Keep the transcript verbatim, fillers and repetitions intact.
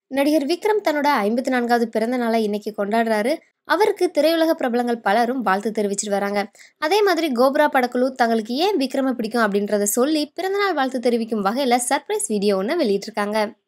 நடிகர் விக்ரம் தன்னோட ஐம்பத்தி நான்காவது பிறந்த நாளை இன்னைக்கு கொண்டாடுறாரு. அவருக்கு திரையுலக பிரபலங்கள் பலரும் வாழ்த்து தெரிவிச்சிட்டு வராங்க. அதே மாதிரி கோப்ரா படக்குழு தங்களுக்கு ஏன் விக்ரம பிடிக்கும் அப்படின்றத சொல்லி பிறந்தநாள் வாழ்த்து தெரிவிக்கும் வகையில சர்ப்ரைஸ் வீடியோ ஒன்று வெளியிட்டிருக்காங்க.